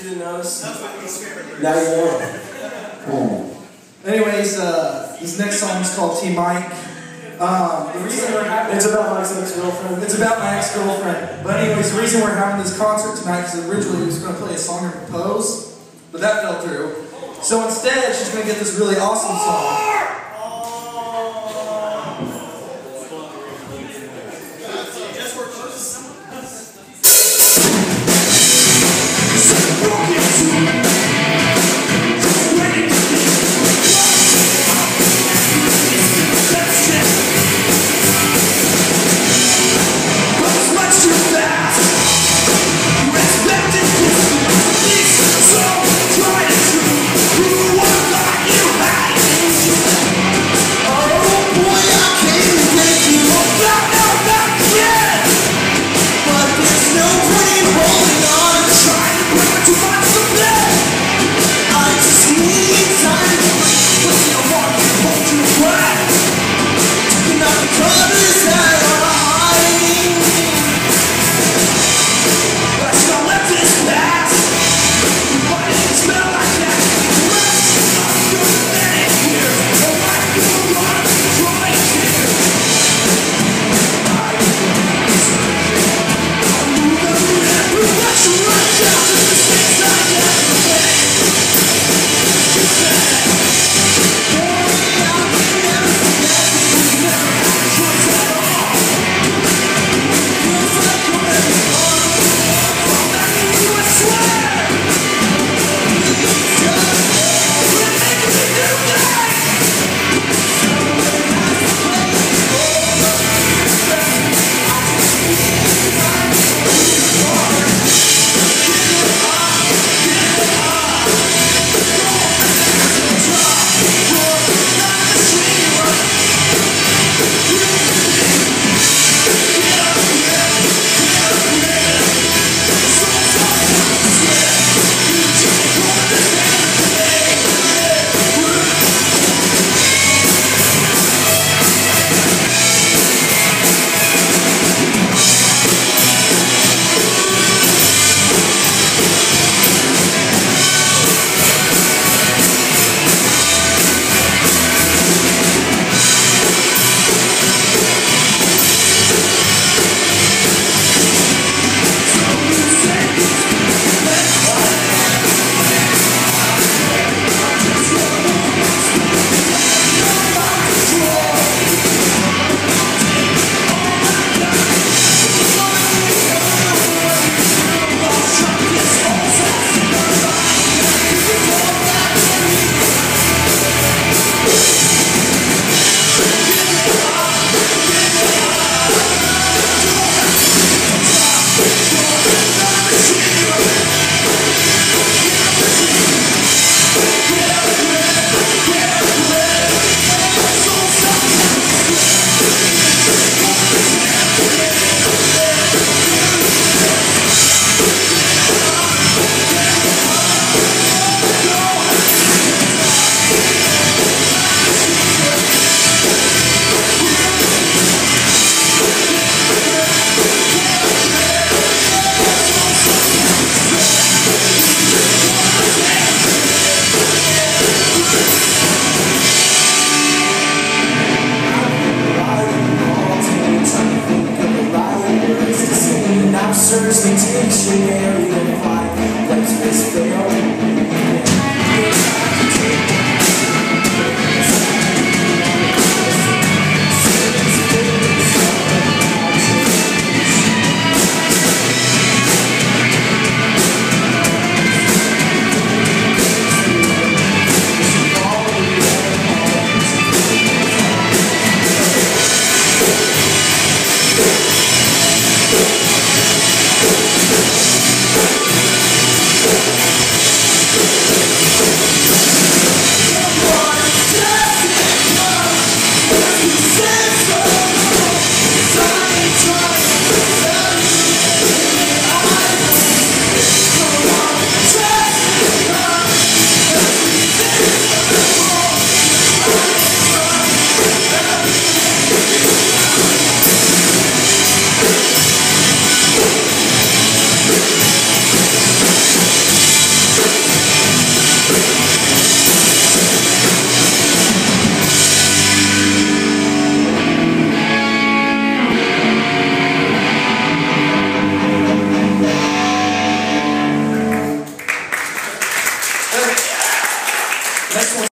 You didn't notice? That's my least favorite verse. Now you know. Anyways, this next song is called T. Mike. The reason we're having It's about Mike's ex-girlfriend. It's about my ex-girlfriend. But anyways, the reason we're having this concert tonight is originally we was going to play a song and propose, but that fell through. So instead, she's going to get this really awesome song.